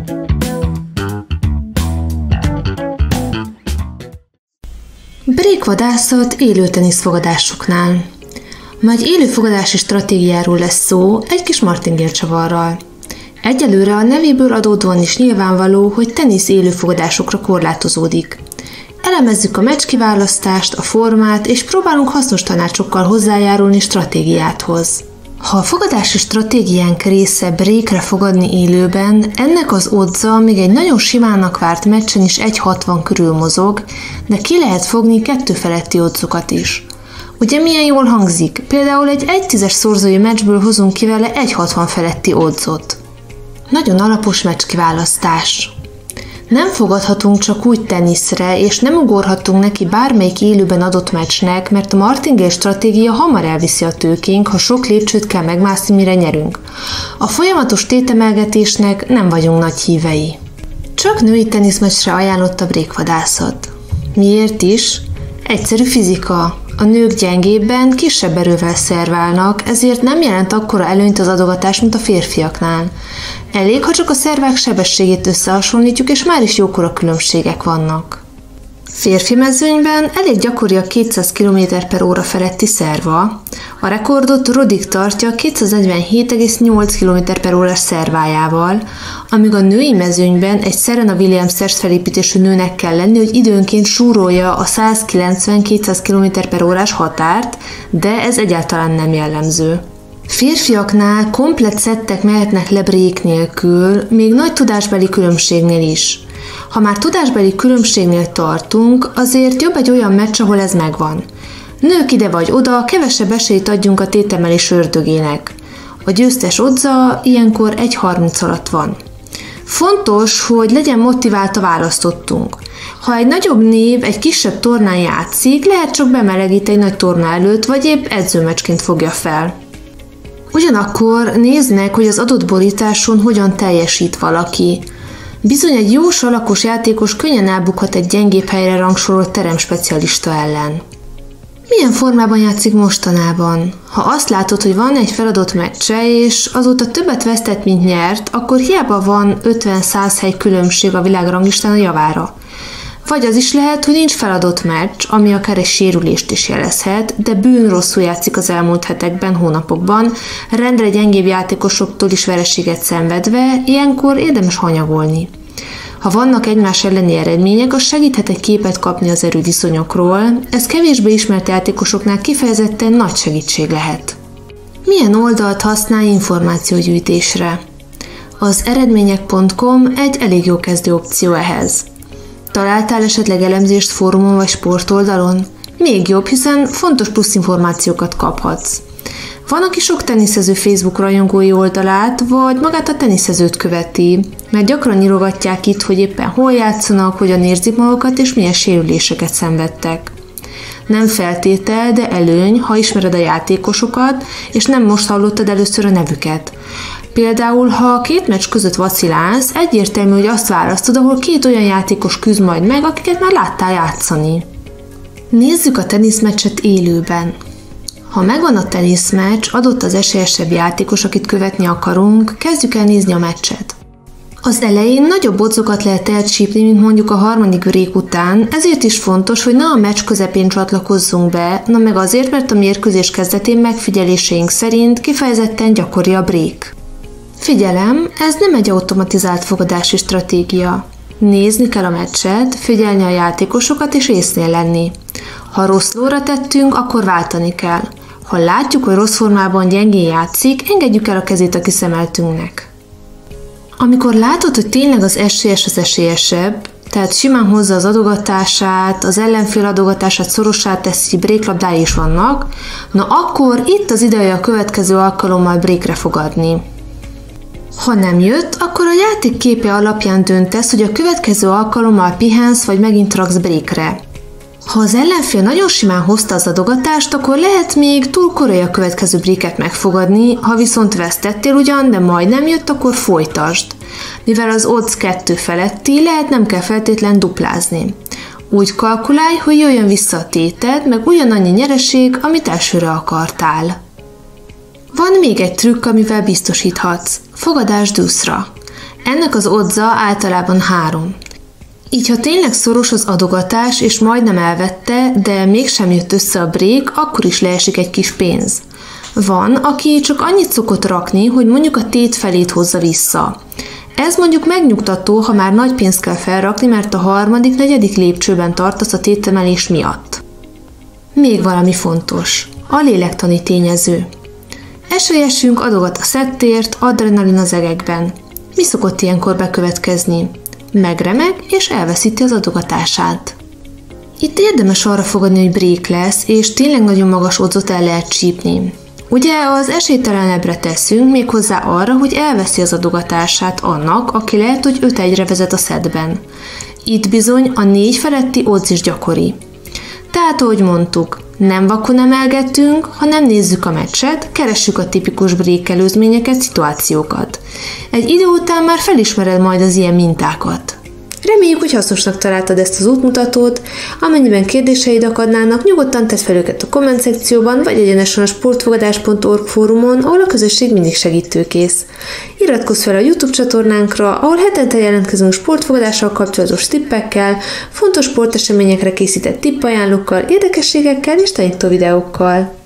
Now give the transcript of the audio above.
Brékvadászat élő teniszfogadásoknál. Ma egy élő fogadási stratégiáról lesz szó, egy kis martingale-csavarral. Egyelőre a nevéből adódóan is nyilvánvaló, hogy tenisz élő fogadásokra korlátozódik. Elemezzük a meccs-kiválasztást, a formát, és próbálunk hasznos tanácsokkal hozzájárulni stratégiáthoz. Ha a fogadási stratégiánk része breakre fogadni élőben, ennek az oddza még egy nagyon simának várt meccsen is 1,60 körül mozog, de ki lehet fogni 2 feletti oddzokat is. Ugye milyen jól hangzik? Például egy 1/10-es szorzói meccsből hozunk ki vele 1,60 feletti oddzot. Nagyon alapos meccskiválasztás. Nem fogadhatunk csak úgy teniszre, és nem ugorhatunk neki bármelyik élőben adott meccsnek, mert a martingale stratégia hamar elviszi a tőkénk, ha sok lépcsőt kell megmászni, mire nyerünk. A folyamatos tétemelgetésnek nem vagyunk nagy hívei. Csak női teniszmeccsre ajánlott a brékvadászat. Miért is? Egyszerű fizika. A nők gyengébben, kisebb erővel szerválnak, ezért nem jelent akkora előnyt az adogatás, mint a férfiaknál. Elég, ha csak a szervák sebességét összehasonlítjuk, és már is jókora különbségek vannak. Férfi mezőnyben elég gyakori a 200 km/h feletti szerva. A rekordot Roddick tartja 247,8 km/h szervájával, amíg a női mezőnyben egy Serena Williams-es felépítésű nőnek kell lenni, hogy időnként súrolja a 190-200 km/h határt, de ez egyáltalán nem jellemző. Férfiaknál komplett szettek mehetnek le break nélkül, még nagy tudásbeli különbségnél is. Ha már tudásbeli különbségnél tartunk, azért jobb egy olyan meccs, ahol ez megvan. Nők ide vagy oda, kevesebb esélyt adjunk a tétemelés ördögének. A győztes oddza ilyenkor 1,30 alatt van. Fontos, hogy legyen motivált a választottunk. Ha egy nagyobb név egy kisebb tornán játszik, lehet csak bemelegít egy nagy torna előtt, vagy épp edzőmeccsként fogja fel. Ugyanakkor nézd meg, hogy az adott borításon hogyan teljesít valaki. Bizony egy jó salakos játékos könnyen elbukhat egy gyengébb helyre rangsorolt teremspecialista ellen. Milyen formában játszik mostanában? Ha azt látod, hogy van egy feladott meccse, és azóta többet vesztett, mint nyert, akkor hiába van 50-100 hely különbség a világranglistán a javára. Vagy az is lehet, hogy nincs feladott meccs, ami akár egy sérülést is jelezhet, de bűn rosszul játszik az elmúlt hetekben, hónapokban, rendre gyengébb játékosoktól is vereséget szenvedve, ilyenkor érdemes hanyagolni. Ha vannak egymás elleni eredmények, az segíthet egy képet kapni az erőviszonyokról, ez kevésbé ismert játékosoknál kifejezetten nagy segítség lehet. Milyen oldalt használj információgyűjtésre? Az eredmények.com egy elég jó kezdő opció ehhez. Találtál esetleg elemzést fórumon vagy sportoldalon? Még jobb, hiszen fontos plusz információkat kaphatsz. Van, aki sok teniszező Facebook rajongói oldalát, vagy magát a teniszezőt követi, mert gyakran írogatják itt, hogy éppen hol játszanak, hogyan érzik magukat, és milyen sérüléseket szenvedtek. Nem feltétel, de előny, ha ismered a játékosokat, és nem most hallottad először a nevüket. Például, ha a 2 meccs között vacilálsz, egyértelmű, hogy azt választod, ahol 2 olyan játékos küzd majd meg, akiket már láttál játszani. Nézzük a teniszmeccset élőben. Ha megvan a teniszmeccs, adott az esélyesebb játékos, akit követni akarunk, kezdjük el nézni a meccset. Az elején nagyobb oddzokat lehet elcsípni, mint mondjuk a harmadik break után, ezért is fontos, hogy ne a meccs közepén csatlakozzunk be, na meg azért, mert a mérkőzés kezdetén megfigyeléseink szerint kifejezetten gyakori a break. Figyelem, ez nem egy automatizált fogadási stratégia. Nézni kell a meccset, figyelni a játékosokat és észnél lenni. Ha rossz lóra tettünk, akkor váltani kell. Ha látjuk, hogy rossz formában gyengén játszik, engedjük el a kezét a kiszemeltünknek. Amikor látod, hogy tényleg az esélyes az esélyesebb, tehát simán hozza az adogatását, az ellenfél adogatását szorossá teszi, breaklabdái is vannak, na akkor itt az ideje a következő alkalommal breakre fogadni. Ha nem jött, akkor a játék képe alapján döntesz, hogy a következő alkalommal pihensz, vagy megint raksz breakre. Ha az ellenfél nagyon simán hozta az adogatást, akkor lehet még túl korai a következő breaket megfogadni, ha viszont vesztettél ugyan, de majdnem jött, akkor folytasd. Mivel az odds 2 feletti, lehet nem kell feltétlen duplázni. Úgy kalkulálj, hogy jöjjön vissza a téted, meg ugyanannyi nyereség, amit elsőre akartál. Van még egy trükk, amivel biztosíthatsz. Fogadás deuce-ra. Ennek az oddza általában 3. Így, ha tényleg szoros az adogatás és majdnem elvette, de mégsem jött össze a break, akkor is leesik egy kis pénz. Van, aki csak annyit szokott rakni, hogy mondjuk a tét felét hozza vissza. Ez mondjuk megnyugtató, ha már nagy pénzt kell felrakni, mert a 3., 4. lépcsőben tartasz a tétemelés miatt. Még valami fontos. A lélektani tényező. Esélyesünk adogat a szettért, adrenalin az egekben. Mi szokott ilyenkor bekövetkezni? Megremeg és elveszíti az adogatását. Itt érdemes arra fogadni, hogy break lesz, és tényleg nagyon magas oddsot el lehet csípni. Ugye az esélytelenebbre teszünk, méghozzá arra, hogy elveszi az adogatását annak, aki lehet, hogy 5-1-re vezet a szettben. Itt bizony a 4 feletti odds is gyakori. Tehát, ahogy mondtuk, nem vakon emelgetünk, hanem nézzük a meccset, keressük a tipikus break előzményeket, szituációkat. Egy idő után már felismered majd az ilyen mintákat. Reméljük, hogy hasznosnak találtad ezt az útmutatót, amennyiben kérdéseid akadnának, nyugodtan tedd fel őket a komment szekcióban, vagy egyenesen a sportfogadás.org fórumon, ahol a közösség mindig segítőkész. Iratkozz fel a YouTube csatornánkra, ahol hetente jelentkezünk sportfogadással kapcsolatos tippekkel, fontos sporteseményekre készített tippajánlókkal, érdekességekkel és tanító videókkal.